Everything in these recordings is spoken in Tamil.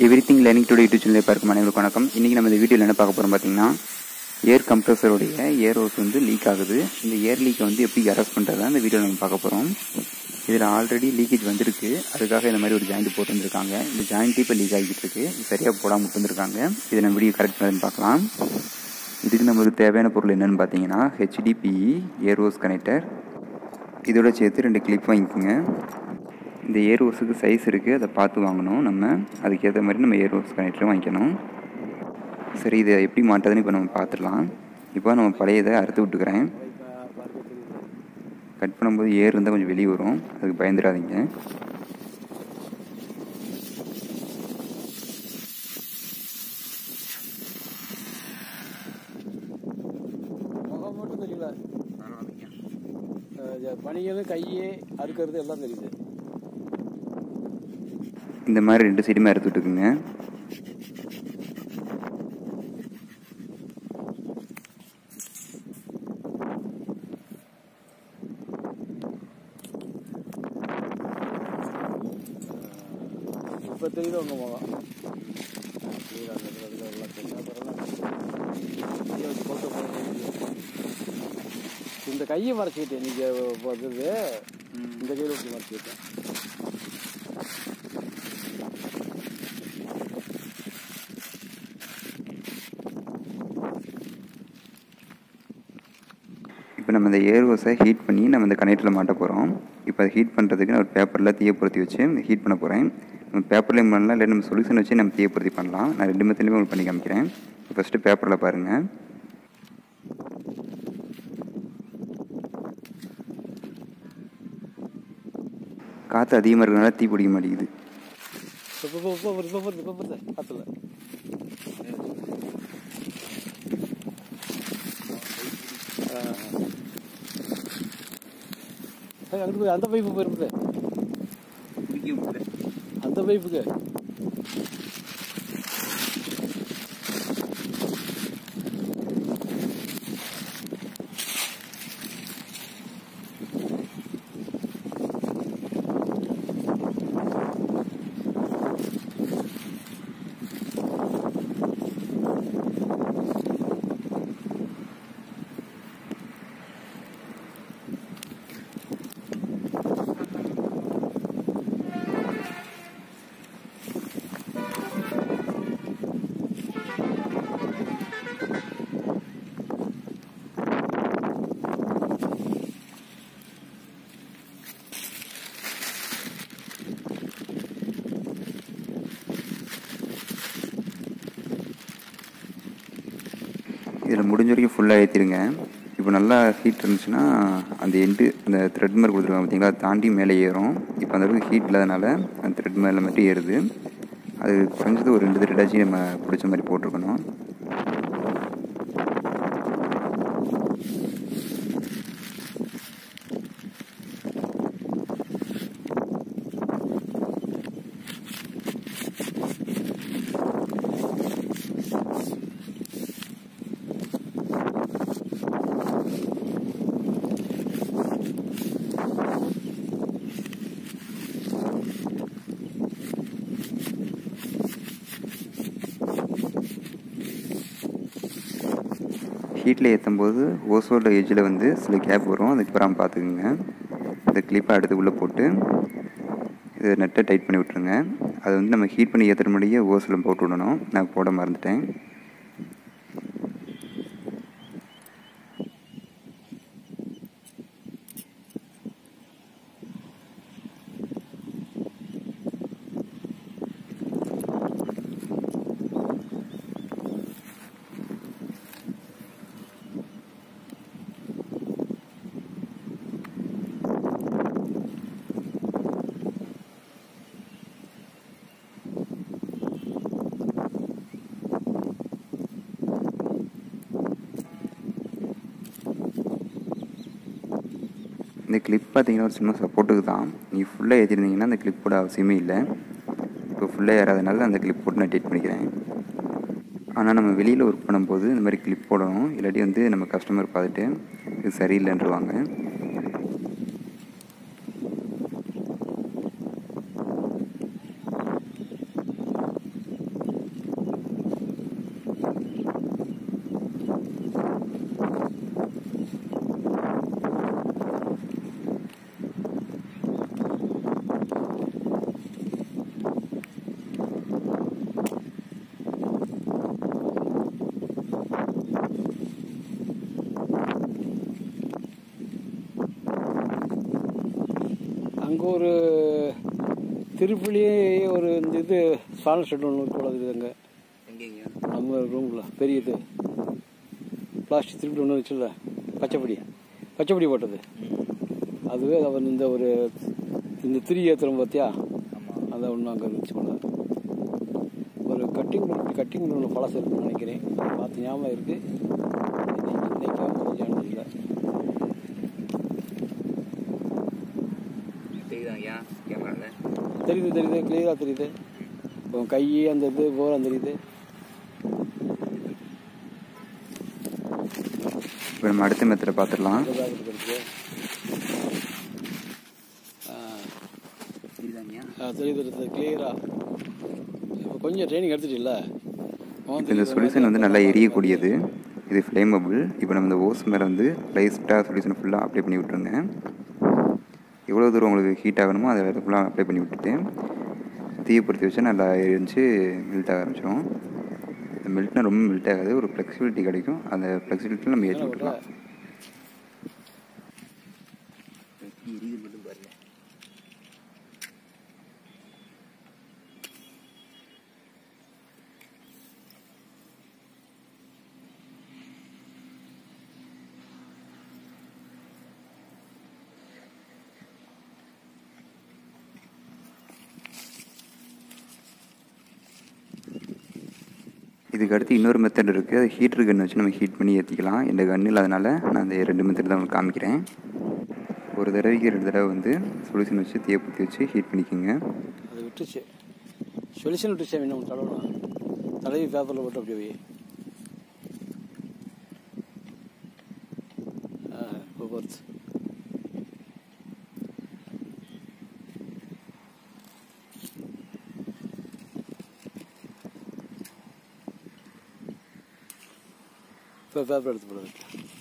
எவ்ரிதிங் லேர்னிங் டுடே யூடியூப் சேனலை பார்க்கும் அனைவருக்கும் வணக்கம். இன்றைக்கி நம்ம இந்த வீடியோவில் என்ன பார்க்க போகிறோம் பார்த்தீங்கன்னா, ஏர் கம்ப்ரஸருடைய ஏர் ஹோஸ் லீக் ஆகுது. இந்த ஏர் லீக்கை எப்படி அரெஸ்ட் பண்ணுறது இந்த வீடியோவில் நம்ம பார்க்க போகிறோம். இதில் ஆல்ரெடி லீக்கேஜ் வந்திருக்கு. அதுக்காக இந்த மாதிரி ஒரு ஜாயிண்ட் போட்டு வந்துருக்காங்க. இந்த ஜாயிண்ட்டு இப்போ லீக் ஆகிட்டு இருக்கு. சரியாக போடாமல் விட்டு வந்துருக்காங்க. இதை நம்ம வீடியோ கரெக்ட் பண்ணதுன்னு பார்க்கலாம். இதுக்கு நம்மளுக்கு தேவையான பொருள் என்னென்னு பார்த்தீங்கன்னா, Hdpe ஏர் ஹோஸ் கனெக்டர், இதோட சேர்த்து 2 கிளிப் வாங்கிக்கோங்க. இந்த ஏர் ஹோஸுக்கு சைஸ் இருக்குது, அதை பார்த்து வாங்கணும். நம்ம அதுக்கேற்ற மாதிரி நம்ம ஏர் ஹோஸ் கனெக்டரும் வாங்கிக்கணும். சரி, இதை எப்படி மாட்டுறதுன்னு இப்போ நம்ம பார்த்துடலாம். இப்போ நம்ம பழைய இதை அறுத்து விட்டுக்கிறேன். கட் பண்ணும்போது ஏர் இருந்தால் கொஞ்சம் வெளியே வரும், அதுக்கு பயந்துடாதீங்க. பணிகளும் கையே அறுக்கிறது எல்லாம் தெரியுது. இந்த மாதிரி 2 சைடுமே அறுத்து விட்டுக்குங்க. இப்போ தெரியுது உங்க முகம். இந்த கையை மறைச்சிக்கிட்டேன். நீங்கள் வந்தது இந்த கையில் விட்டு மறைச்சிக்கிட்டேன். இப்போ நம்ம இந்த ஏர் ஹோஸை ஹீட் பண்ணி நம்ம இந்த கனெக்டரில் மாட்ட போகிறோம். இப்போ அதை ஹீட் பண்ணுறதுக்கு நான் ஒரு பேப்பரில் தீயை பொருத்தி வச்சு ஹீட் பண்ண போகிறேன். நம்ம பேப்பர்லேயும் பண்ணலாம், இல்லை நம்ம சொல்யூஷன் வச்சு நம்ம தீயை பொருத்தி பண்ணலாம். நான் 2 மெத்தட்லையுமே உங்களுக்கு பண்ணி காமிக்கிறேன். ஃபஸ்ட்டு பேப்பரில் பாருங்கள். காற்று அதிகமாக இருக்கிறதுனால தீ பிடிக்க மாட்டேங்குது. அங்கிட்டு போய் அந்த பைப்பு போயிருக்குது. அந்த பைப்புக்கு இதில் முடிஞ்ச வரைக்கும் ஃபுல்லாக ஏற்றிடுங்க. இப்போ நல்லா ஹீட் இருந்துச்சுன்னா அந்த அந்த த்ரெட் மாதிரி கொடுத்துருவாங்க பார்த்தீங்களா, அதை தாண்டி மேலே ஏறும். இப்போ அந்த அளவுக்கு ஹீட் இல்லாதனால அந்த த்ரெட் மேலே மட்டும் ஏறுது. அது குறைஞ்சது ஒரு 2 த்ரெட்டாச்சும் நம்ம பிடிச்ச மாதிரி போட்டிருக்கணும். ஹீட்டில் ஏற்றும் போது ஹோஸோட எஜ்ஜில் சில கேப் வரும், அதுக்கு அப்புறம் பார்த்துக்குங்க. இந்த கிளிப்பை அடுத்து உள்ளே போட்டு இதை நெட்டை டைட் பண்ணி விட்ருங்க. அதை நம்ம ஹீட் பண்ணி ஏற்றுற முன்னாடியே ஹோஸில் போட்டு விடணும். நான் போட மறந்துட்டேன். இந்த கிளிப் பார்த்தீங்கன்னா ஒரு சின்ன சப்போர்ட்டுக்கு தான். நீங்கள் ஃபுல்லாக ஏற்றிருந்தீங்கன்னா அந்த கிளிப்போட அவசியமே இல்லை. இப்போ ஃபுல்லாக ஏறாதனால அந்த கிளிப் போட்டு நான் டைட் பண்ணிக்கிறேன். ஆனால் நம்ம வெளியில் ஒர்க் பண்ணும்போது இந்த மாதிரி கிளிப் போடணும். இல்லாட்டி நம்ம கஸ்டமர் பார்த்துட்டு இது சரியில்லைன்றவாங்க. ஒரு திருப்பிலேயே ஒரு இந்த இது சால் ஷெட் ஒன்று இருக்குதுங்க. எங்கேங்க? நம்ம ரூமில் பெரிய இது பிளாஸ்டிக் திருப்பி ஒன்று வச்சுல்ல, பச்சைப்படி போட்டது. அதுவே அவர் இந்த திரி ஏற்றுறோம் பார்த்தியா, அதை ஒன்று அங்கே இருந்துச்சு போல. ஒரு கட்டிங் ஒன்று பழசு இருக்குன்னு நினைக்கிறேன். அதை பார்த்து ஞாபகம் இருக்குது. இன்னைக்காக கொஞ்சம் இல்லை. தெரியுது, கிளியராக தெரியுது. இப்போ கை அந்த இது போகிற தெரியுது. இப்போ நம்ம அடுத்த மெத்தடை பார்த்துடலாம். தெரியுது கிளியராக. இப்போ கொஞ்சம் ட்ரைனிங் எடுத்துட்டில்ல. இந்த சொல்யூஷன் வந்து நல்லா எரியக்கூடியது. இது ஃப்ளேமபிள். இப்போ நம்ம இந்த ஓஸ் மேலே வந்து லைட்டாக சொல்யூஷன் ஃபுல்லாக அப்ளை பண்ணி விட்ருங்க. எவ்வளோ தூரம் உங்களுக்கு ஹீட் ஆகணுமோ அதை ஃபுல்லாக அப்ளை பண்ணி விட்டுட்டு தீயை பொறுத்து வச்சா நல்லா எரிஞ்சு மெல்ட் ஆக ஆரம்பிச்சிடும். இந்த மெல்ட்னா ரொம்ப மெல்ட் ஆகாது, ஒரு ஃப்ளெக்சிபிலிட்டி கிடைக்கும். அந்த ஃப்ளெக்சிபிலிட்டியில் நம்ம ஏற்றி விட்டுலாம். இதுக்கு அடுத்து இன்னொரு மெத்தட் இருக்குது. அது ஹீட்ரு கன் வச்சு நம்ம ஹீட் பண்ணி ஏற்றிக்கலாம். இந்த கன் இல்லாதனால நான் அந்த 2 மெத்தட் தான் உங்களுக்கு காமிக்கிறேன். ஒரு தடவைக்கு 2 தடவை வந்து சொல்யூஷன் வச்சு தீயை பற்றி வச்சு ஹீட் பண்ணிக்கோங்க. அது விட்டுச்சு, சொல்யூஷன் விட்டுச்சு. இன்னும் தடவி பேப்பரில் போட்டு அப்படியே போகிறது. இப்போ பேப்பர் எடுத்து போடுறது.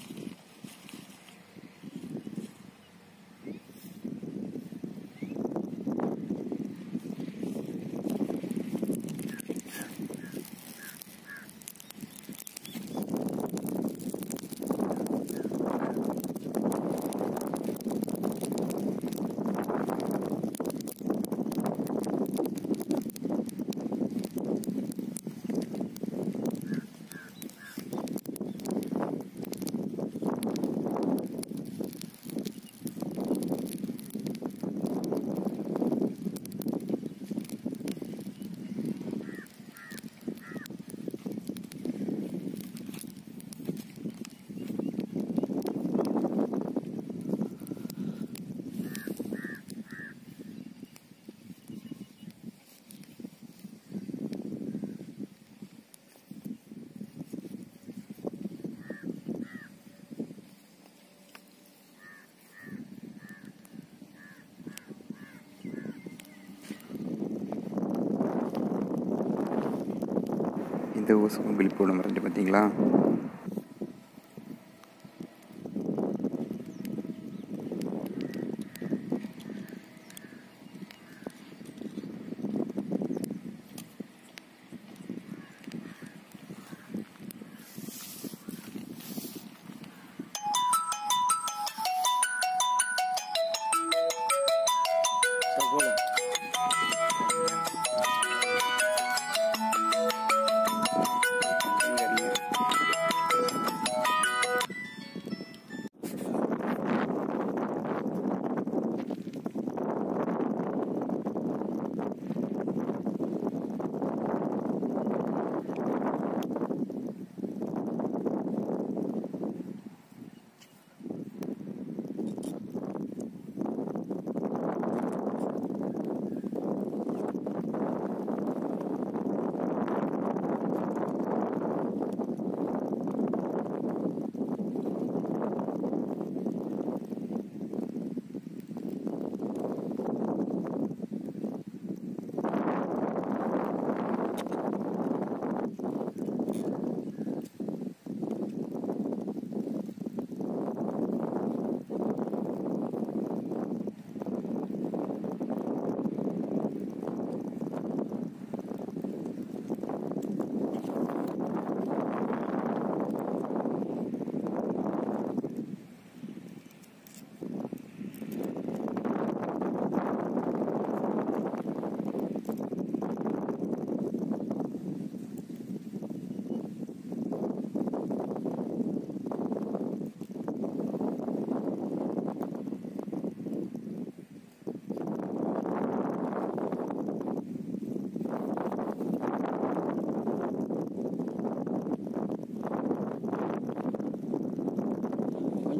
இந்த ஓஸுக்கும் பில் போட மறந்துட்டு பார்த்தீங்களா?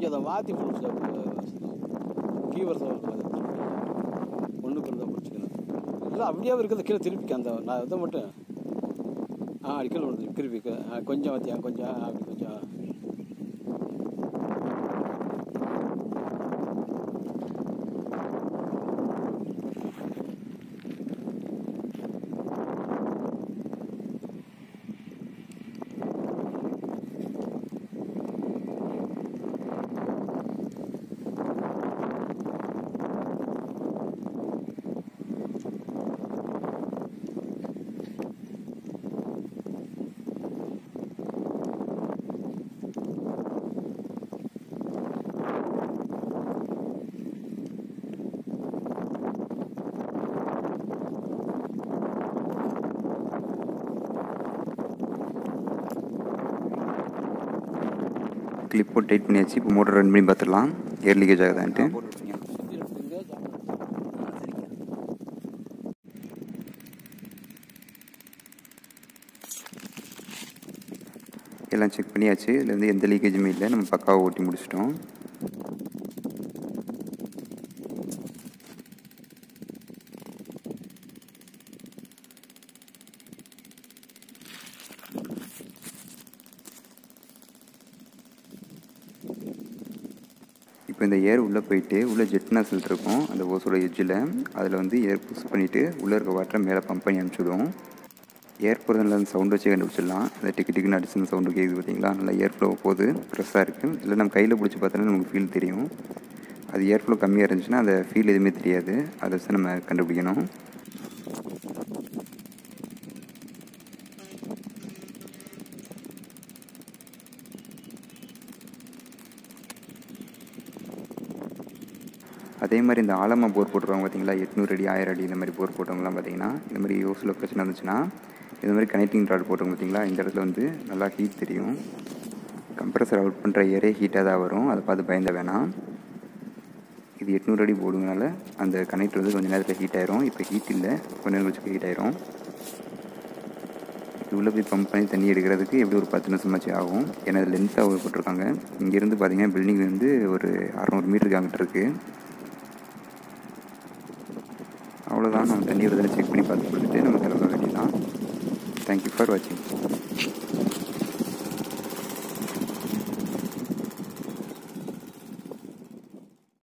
பிடிக்காத மாற்றி பிடிச்சா கீவரத்தை ஒன்றுக்கு இருந்தால் பிடிச்சிக்கணும். இல்லை அப்படியே இருக்கிறத கீழே திருப்பிக்க அந்த நான் இதை மட்டும் அடிக்கல் ஒன்று திருப்பிக்க கொஞ்சம் வாத்தியா கொஞ்சம் அப்படி கொஞ்சம் கிளிப் போட்டு டைட் பண்ணியாச்சு. இப்போ மோட்டர் ரன் பண்ணி பார்த்துடலாம் ஏர் லீக்கேஜ் ஆகுதான்ட்டு. எல்லாம் செக் பண்ணியாச்சு. இதில் வந்து எந்த லீக்கேஜுமே இல்லை. நம்ம பக்காவை ஓட்டி முடிச்சிட்டோம். இப்போ இந்த ஏர் உள்ளே போயிட்டு உள்ளே ஜெட் நாசல் இருக்கும் அந்த ஓஸோட எட்ஜில். அதில் வந்து ஏர் புஷ் பண்ணிவிட்டு உள்ளே இருக்க வாட்டரை மேலே பம்ப் பண்ணி அனுப்பிச்சுடுவோம். ஏர் போகிறதுல அந்த சவுண்ட் வச்சு கண்டுபிடிச்சிடலாம். அந்த டிக்கு டிக்குன்னு அடிச்சு சவுண்டு கேட்குது பார்த்தீங்களா, நல்லா ஏர் ஃப்ளோ போகுது, ஃப்ரெஷ்ஷாக இருக்குது. இல்லை நம்ம கையில் பிடிச்சி பார்த்தோன்னா நமக்கு ஃபீல் தெரியும். அது ஏர் ஃப்ளோ கம்மியாக இருந்துச்சுன்னா அந்த ஃபீல் எதுவுமே தெரியாது. அதை வச்சு நம்ம கண்டுபிடிக்கணும். அதே மாதிரி இந்த ஆழமாக போர் போட்டுருவாங்க பார்த்தீங்களா, 800 அடி 1000 அடி இந்த மாதிரி போர் போட்டவங்களாம் பார்த்தீங்கன்னா, இந்த மாதிரி யோசில் பிரச்சனை இருந்துச்சுன்னா இந்த மாதிரி கனெக்டிங் ராட் போட்டவங்க பார்த்தீங்களா, இந்த இடத்துல வந்து நல்லா ஹீட் தெரியும். கம்ப்ரஸர் அவுட் பண்ணுற ஏரே ஹீட்டாக தான் வரும். அதை பார்த்து பயந்த வேணாம். இது 800 அடி போடுங்கனால அந்த கனெக்டர் வந்து கொஞ்சம் நேரத்தில் ஹீட் ஆயிரும். இப்போ ஹீட் இல்லை, கொஞ்ச நேரம் வச்சுக்க ஹீட் ஆயிரும். இது உள்ளே போய் பம்ப் பண்ணி தண்ணி எடுக்கிறதுக்கு எப்படி ஒரு 10 நிமிஷமாச்சு ஆகும். ஏன்னா அது லென்த்தாக போட்டிருக்காங்க. இங்கேருந்து பார்த்தீங்கன்னா பில்டிங் வந்து ஒரு 600 மீட்டருக்கு அங்கிட்டு இருக்குது. அவ்வளோதான். நம்ம தண்ணி வருதுன்னு செக் பண்ணி பார்த்து கொடுத்துட்டு நம்ம கிளம்ப வேண்டியதான். தேங்க்யூ ஃபார் வாட்சிங்.